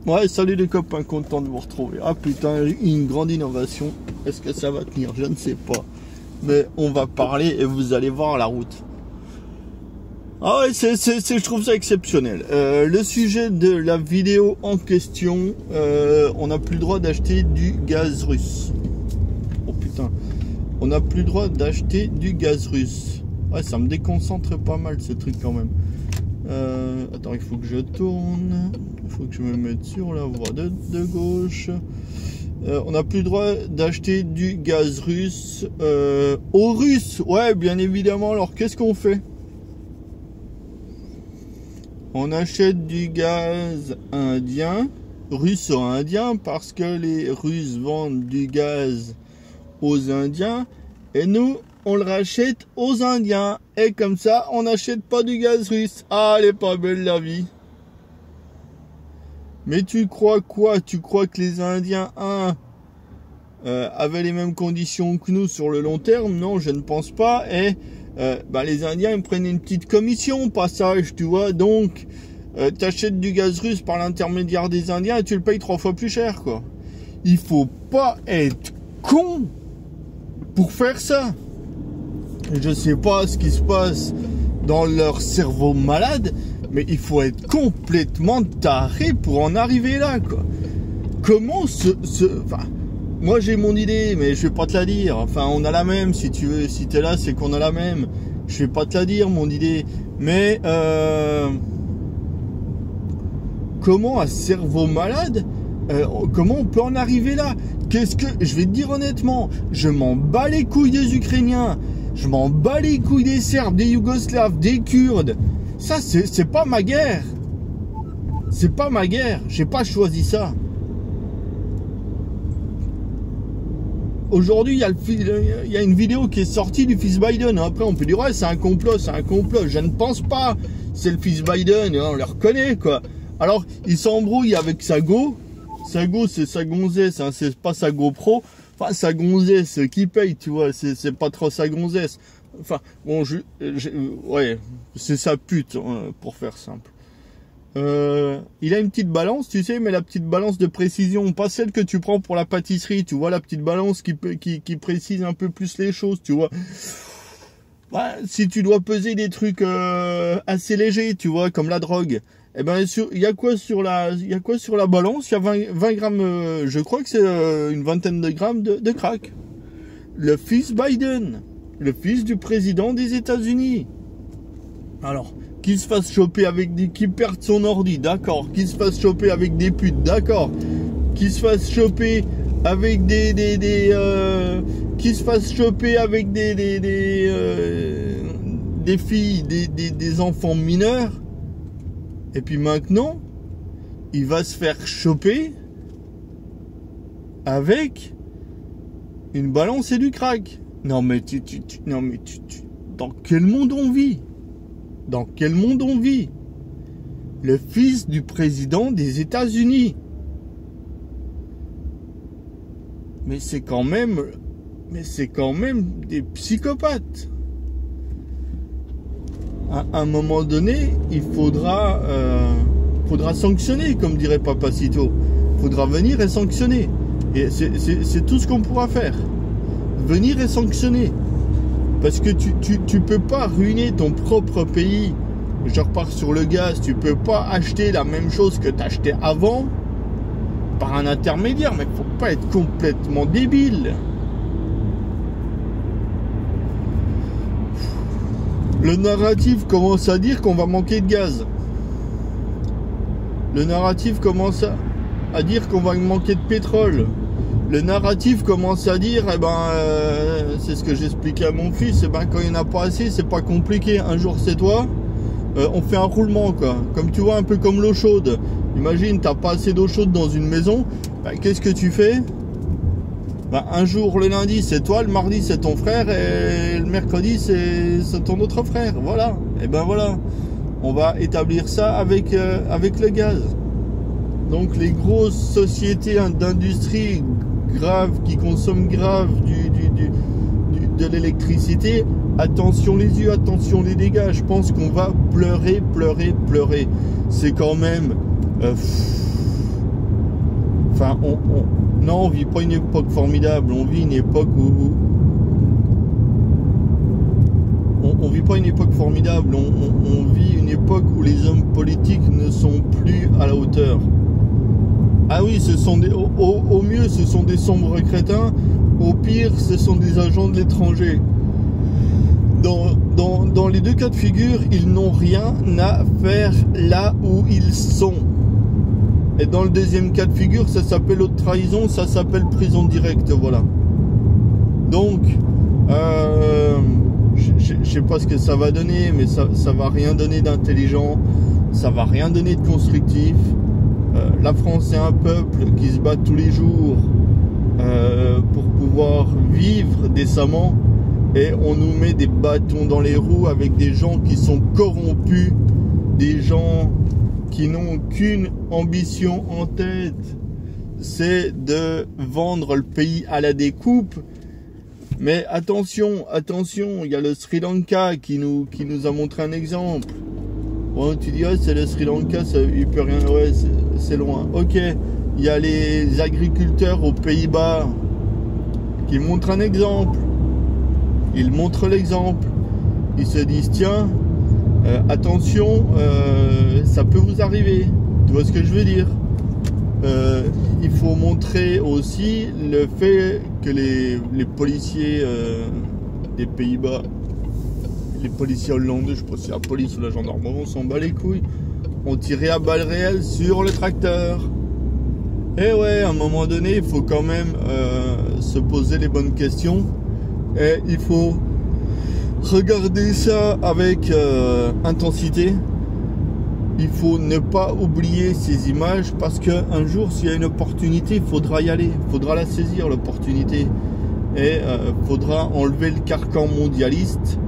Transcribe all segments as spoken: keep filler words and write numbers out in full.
Ouais, salut les copains, content de vous retrouver. Ah putain, une grande innovation. Est-ce que ça va tenir? Je ne sais pas. Mais on va parler et vous allez voir la route. Ah ouais, c'est, c'est, c'est, je trouve ça exceptionnel. Euh, le sujet de la vidéo en question, euh, on n'a plus le droit d'acheter du gaz russe. Oh putain. On n'a plus le droit d'acheter du gaz russe. Ouais, ça me déconcentre pas mal ce truc quand même. Euh, attends, il faut que je tourne. Il faut que je me mette sur la voie de, de gauche. Euh, on n'a plus le droit d'acheter du gaz russe euh, aux Russes. Ouais, bien évidemment. Alors, qu'est-ce qu'on fait? On achète du gaz indien, russo-indien, parce que les Russes vendent du gaz aux Indiens. Et nous, on le rachète aux Indiens. Et comme ça, on n'achète pas du gaz russe. Ah, elle est pas belle la vie. Mais tu crois quoi? Tu crois que les Indiens, un, euh, avaient les mêmes conditions que nous sur le long terme? Non, je ne pense pas. Et euh, bah, les Indiens, ils prennent une petite commission au passage, tu vois. Donc, euh, tu achètes du gaz russe par l'intermédiaire des Indiens et tu le payes trois fois plus cher, quoi. Il faut pas être con pour faire ça. Je sais pas ce qui se passe dans leur cerveau malade, mais il faut être complètement taré pour en arriver là, quoi. Comment ce... ce... Enfin, moi j'ai mon idée, mais je vais pas te la dire. Enfin, on a la même, si tu veux. Si t'es là, c'est qu'on a la même. Je vais pas te la dire, mon idée. Mais, euh... comment un cerveau malade, euh, comment on peut en arriver là? Qu'est-ce que... Je vais te dire honnêtement, je m'en bats les couilles des Ukrainiens. Je m'en bats les couilles des Serbes, des Yougoslaves, des Kurdes. Ça, c'est, c'est pas ma guerre. C'est pas ma guerre. J'ai pas choisi ça. Aujourd'hui, il y a le, il y a une vidéo qui est sortie du fils Biden. Après, on peut dire, ouais, c'est un complot, c'est un complot. Je ne pense pas. C'est le fils Biden, on le reconnaît, quoi. Alors, il s'embrouille avec sa go. Sa go, c'est sa gonzesse, hein, c'est pas sa GoPro. Enfin, sa gonzesse qui paye, tu vois, c'est, c'est pas trop sa gonzesse. Enfin, bon, je, je ouais, c'est sa pute, hein, pour faire simple. Euh, il a une petite balance, tu sais, mais la petite balance de précision, pas celle que tu prends pour la pâtisserie, tu vois, la petite balance qui, qui, qui précise un peu plus les choses, tu vois. Ouais, si tu dois peser des trucs euh, assez légers, tu vois, comme la drogue, eh ben, il y a quoi sur la, il y a quoi sur la balance? Il y a vingt, vingt grammes, euh, je crois que c'est euh, une vingtaine de grammes de, de crack. Le fils Biden, le fils du président des États-Unis. Alors, qu'il se fasse choper avec des, qu'il perde son ordi, d'accord. Qu'il se fasse choper avec des putes, d'accord. Qu'il se fasse choper avec des, des, des, euh, qu'il se fasse choper avec des, des, des, euh, des filles, des, des, des enfants mineurs. Et puis maintenant, il va se faire choper avec une balance et du crack. Non mais tu, tu, tu non mais tu, tu, dans quel monde on vit? Dans quel monde on vit? Le fils du président des États-Unis. Mais c'est quand même, mais c'est quand même des psychopathes. À un moment donné, il faudra, euh, faudra sanctionner, comme dirait Papacito. Il faudra venir et sanctionner. Et c'est, c'est, c'est tout ce qu'on pourra faire. Venir et sanctionner. Parce que tu, tu, tu peux pas ruiner ton propre pays. Je repars sur le gaz. Tu peux pas acheter la même chose que tu achetais avant par un intermédiaire. Mais faut pas être complètement débile. Le narratif commence à dire qu'on va manquer de gaz. Le narratif commence à, à dire qu'on va manquer de pétrole. Le narratif commence à dire, eh ben, euh, c'est ce que j'expliquais à mon fils, eh ben, quand il n'y en a pas assez, c'est pas compliqué. Un jour c'est toi, euh, on fait un roulement, quoi. Comme tu vois, un peu comme l'eau chaude. Imagine, t'as pas assez d'eau chaude dans une maison, ben, qu'est-ce que tu fais? Ben, un jour, le lundi, c'est toi, le mardi, c'est ton frère, et le mercredi, c'est, c'est ton autre frère. Voilà. Et ben voilà. On va établir ça avec, euh, avec le gaz. Donc, les grosses sociétés d'industrie graves, qui consomment grave du, du, du, du, de l'électricité, attention les yeux, attention les dégâts. Je pense qu'on va pleurer, pleurer, pleurer. C'est quand même... Euh, pff, Enfin, on, on, non, on vit pas une époque formidable, on vit une époque où... où on, on vit pas une époque formidable, on, on, on vit une époque où les hommes politiques ne sont plus à la hauteur. Ah oui, ce sont des, au, au mieux, ce sont des sombres crétins, au pire, ce sont des agents de l'étranger. Dans, dans, dans les deux cas de figure, ils n'ont rien à faire là où ils sont. Et dans le deuxième cas de figure, ça s'appelle haute trahison, ça s'appelle prison directe, voilà. Donc, euh, je ne sais pas ce que ça va donner, mais ça, ça va rien donner d'intelligent, ça va rien donner de constructif. Euh, la France est un peuple qui se bat tous les jours euh, pour pouvoir vivre décemment, et on nous met des bâtons dans les roues avec des gens qui sont corrompus, des gens qui n'ont qu'une ambition en tête, c'est de vendre le pays à la découpe. Mais attention, attention, il y a le Sri Lanka qui nous, qui nous a montré un exemple. Bon, tu dis, ouais, c'est le Sri Lanka, ça, il peut rien, ouais, c'est loin. Ok, il y a les agriculteurs aux Pays-Bas qui montrent un exemple. Ils montrent l'exemple. Ils se disent, tiens, Euh, attention, euh, ça peut vous arriver. Tu vois ce que je veux dire? euh, Il faut montrer aussi le fait que les, les policiers euh, des Pays-Bas, les policiers hollandais, je sais pas si c'est la police ou la gendarmerie, on s'en bat les couilles, ont tiré à balles réelles sur le tracteur. Et ouais, à un moment donné, il faut quand même euh, se poser les bonnes questions. Et il faut regardez ça avec euh, intensité. Il faut ne pas oublier ces images, parce qu'un jour, s'il y a une opportunité, il faudra y aller, il faudra la saisir, l'opportunité. Et il euh, faudra enlever le carcan mondialiste.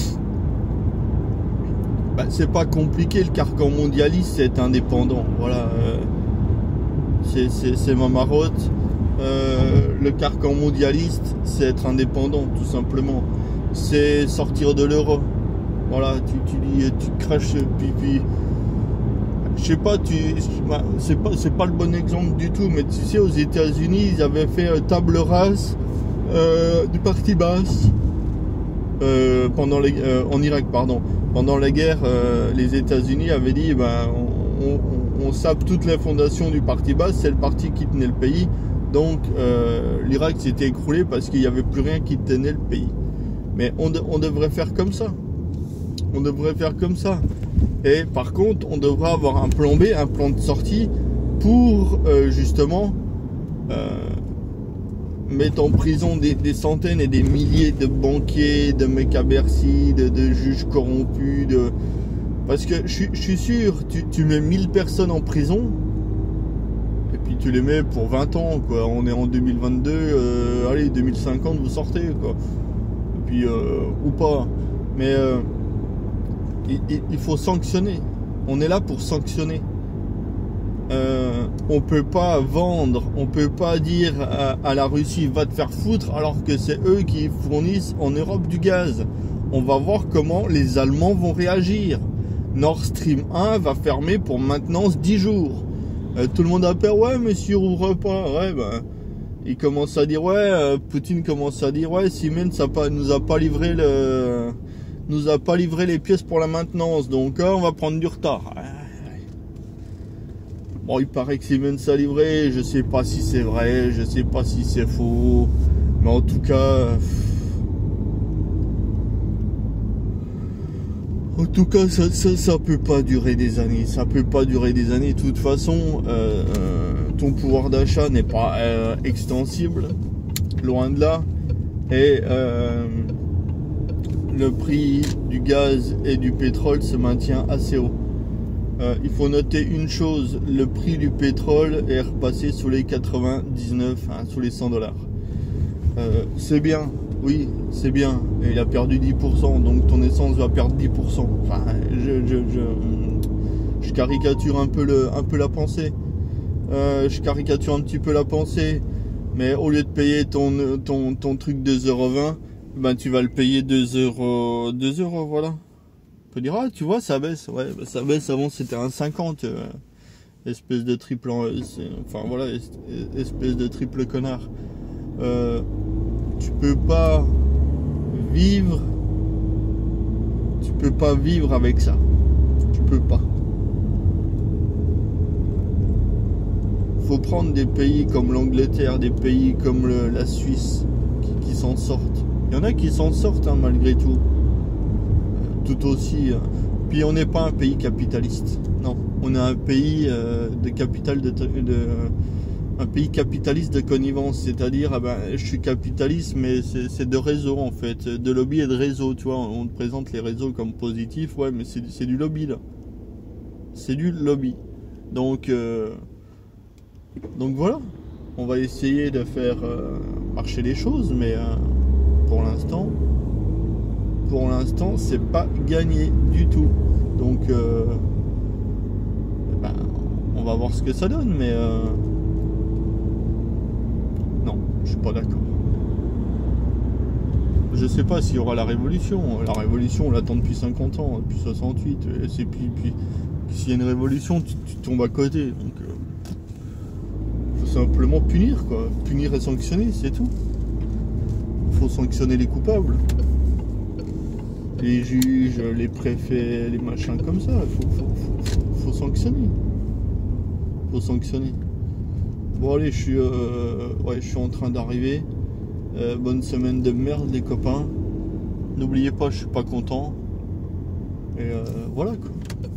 Bah, c'est pas compliqué, le carcan mondialiste, c'est indépendant. Voilà, euh, c'est ma marotte. Euh, le carcan mondialiste, c'est être indépendant, tout simplement. C'est sortir de l'euro. Voilà, tu, tu, tu craches, puis, puis je sais pas, tu, bah, c'est pas, c'est pas le bon exemple du tout, mais tu sais, aux États-Unis, ils avaient fait euh, table rase euh, du parti basse euh, pendant les, euh, en Irak, pardon, pendant la guerre. Euh, les États-Unis avaient dit, ben, on, on, on sape toutes les fondations du parti basse, c'est le parti qui tenait le pays. Donc, euh, l'Irak s'était écroulé parce qu'il n'y avait plus rien qui tenait le pays. Mais on, de, on devrait faire comme ça. On devrait faire comme ça. Et par contre, on devrait avoir un plan B, un plan de sortie pour euh, justement euh, mettre en prison des, des centaines et des milliers de banquiers, de mecs à Bercy, de, de juges corrompus. De... Parce que je, je suis sûr, tu, tu mets mille personnes en prison et puis tu les mets pour vingt ans, quoi. On est en deux mille vingt-deux, euh, allez, deux mille cinquante, vous sortez, quoi. Euh, ou pas, mais euh, il, il faut sanctionner. On est là pour sanctionner. Euh, on peut pas vendre, on peut pas dire à, à la Russie va te faire foutre alors que c'est eux qui fournissent en Europe du gaz. On va voir comment les Allemands vont réagir. Nord Stream un va fermer pour maintenance dix jours. Euh, tout le monde a peur, ouais, mais si ouvre pas, ouais, ben. Il commence à dire, ouais, euh, Poutine commence à dire, ouais, Siemens ça pas, nous a pas livré le, nous a pas livré les pièces pour la maintenance, donc euh, on va prendre du retard. Bon, il paraît que Siemens a livré, je sais pas si c'est vrai, je sais pas si c'est faux, mais en tout cas, en tout cas, ça, ça, ça peut pas durer des années, ça peut pas durer des années. De toute façon, euh, euh, ton pouvoir d'achat n'est pas euh, extensible, loin de là, et euh, le prix du gaz et du pétrole se maintient assez haut. Euh, il faut noter une chose, le prix du pétrole est repassé sous les quatre-vingt-dix-neuf, hein, sous les cent dollars. Euh, c'est bien, oui, c'est bien, et il a perdu dix pour cent, donc ton essence va perdre dix pour cent. Enfin, je, je, je, je caricature un peu, le, un peu la pensée. Euh, je caricature un petit peu la pensée, mais au lieu de payer ton, ton, ton truc deux euros vingt, ben tu vas le payer deux euros, deux euros, voilà. On peut dire, ah, tu vois, ça baisse, ouais, ben, ça baisse, avant c'était un cinquante. Euh, espèce de triple, enfin voilà, espèce de triple connard. Euh, tu peux pas vivre, tu peux pas vivre avec ça. Tu peux pas. Faut prendre des pays comme l'Angleterre, des pays comme le, la Suisse qui, qui s'en sortent. Il y en a qui s'en sortent hein, malgré tout. Tout aussi. Euh, puis on n'est pas un pays capitaliste. Non, on est un pays euh, de capital de, de un pays capitaliste de connivence, c'est-à-dire ah ben, je suis capitaliste mais c'est de réseau en fait, de lobby et de réseau, tu vois, on te présente les réseaux comme positifs, ouais mais c'est du lobby là. C'est du lobby. Donc euh, donc voilà, on va essayer de faire euh, marcher les choses, mais euh, pour l'instant pour l'instant c'est pas gagné du tout. Donc euh, ben, on va voir ce que ça donne, mais euh, non, je suis pas d'accord. Je sais pas s'il y aura la révolution. La révolution, on l'attend depuis cinquante ans, depuis soixante-huit. Et c'est puis, puis s'il y a une révolution, tu, tu tombes à côté. Donc, euh, faut simplement punir, quoi. Punir et sanctionner, c'est tout. Faut sanctionner les coupables. Les juges, les préfets, les machins comme ça. Faut, faut, faut, faut, faut sanctionner. Faut sanctionner. Bon allez, je suis, euh, ouais, je suis en train d'arriver. Euh, bonne semaine de merde les copains. N'oubliez pas, je suis pas content. Et euh, voilà quoi.